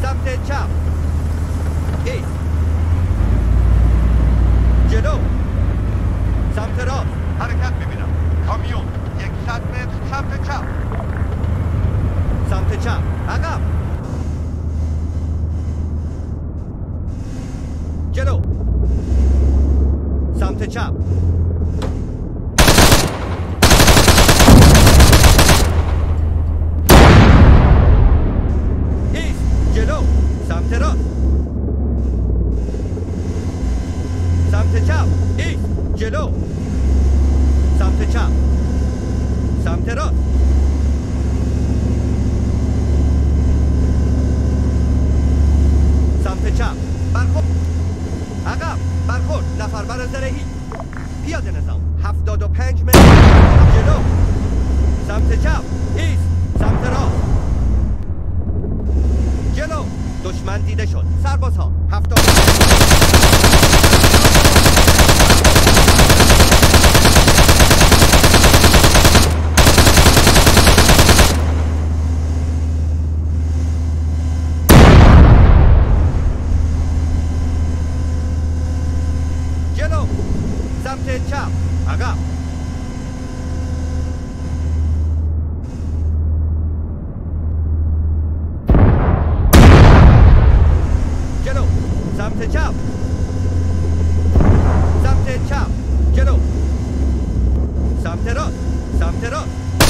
سمت چپ. ایست. جلو. سمت راست. حرکت میبینم. کامیون 100 متر سمت چپ. سمت چپ. عقب. جلو. سمت چپ. ایست. جلو. سمت راست. سمت چپ. ایست. جلو. سمت چپ. سمت راست. سمت چپ. برخورد. عقب. برخورد. نفربر زرهی. پیاده نظام. 75 متر. جلو. سمت چپ. ایست. سمت راست. جلو. دشمن دیده شد. سربازها 70. جلو. سمت چپ. عقب. جلو. سمت چپ. سمت چپ. جلو. سمت راست. سمت راست.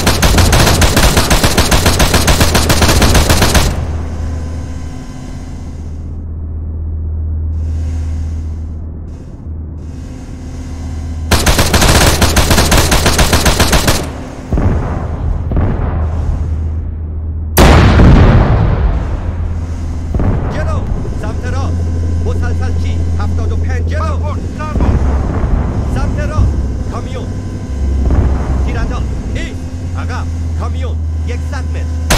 جلو. سمت راست. مسلسلچی 75. جلو. برخورد. سرباز. سمت راست. کامیون. تیرانداز. ایست. عقب. کامیون 100 متر.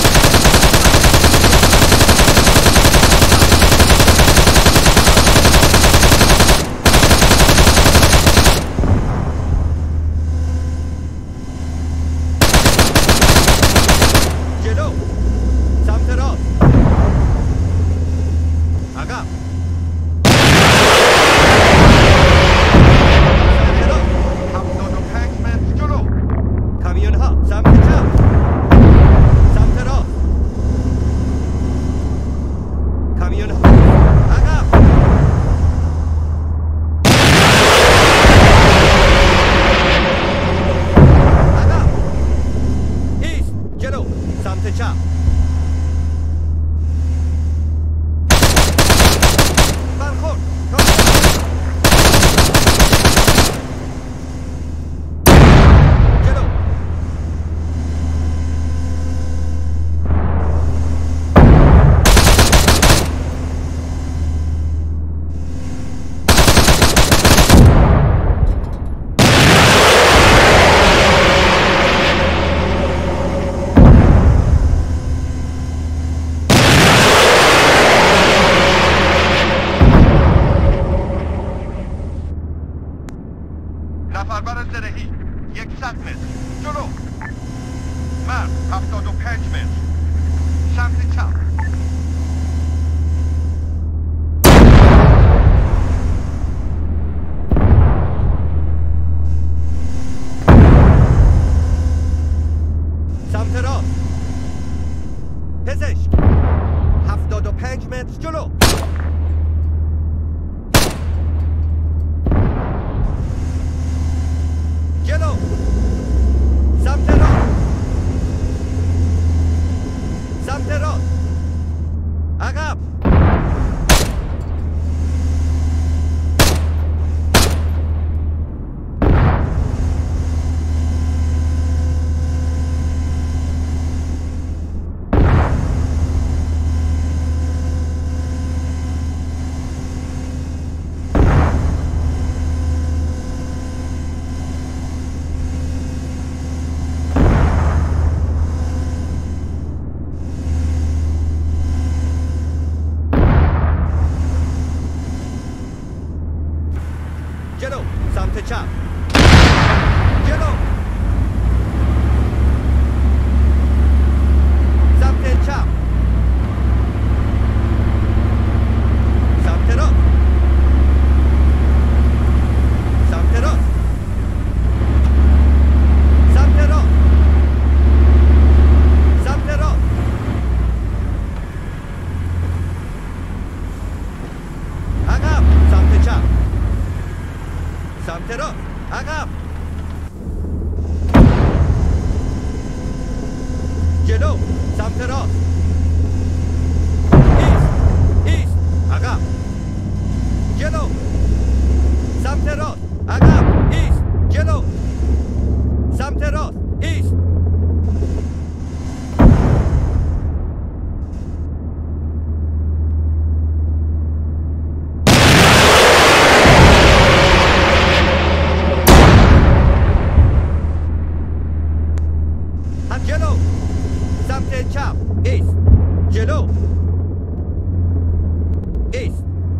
جلو. سمت راست. عقب. سمت راست. 75 متر جلو. کامیون ها سمت چپ. سمت راست. کامیون ها عقب. عقب. ایست. جلو. سمت چپ. برخورد. جلو. راست عقب جلو سمت راست ایست عقب جلو سمت راست عقب ایست جلو سمت راست ایست جلو سمت چپ ایست جلو ایست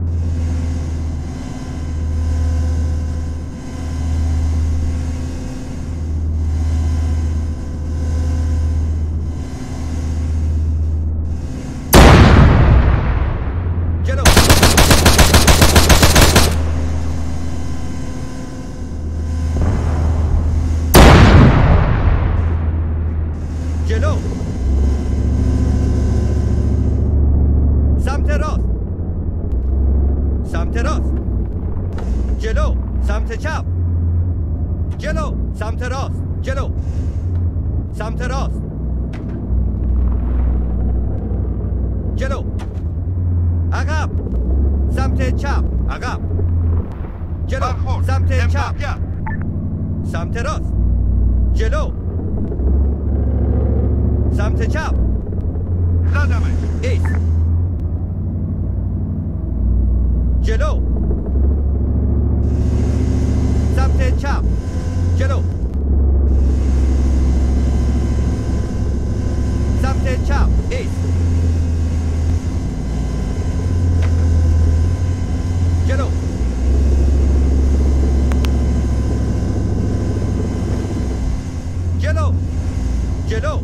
جلو جلو سمت راست سمت راست جلو سمت چپ جلو سمت راست جلو سمت راست جلو عقب سمت چپ عقب جلو برخورد سمت چپ امدادیت سمت راست جلو سمت چپ زدمش ایست جلو سمت چپ جلو سمت چپ ایست جلو جلو جلو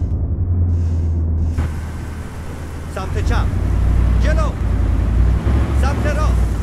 سمت چپ جلو سمت راست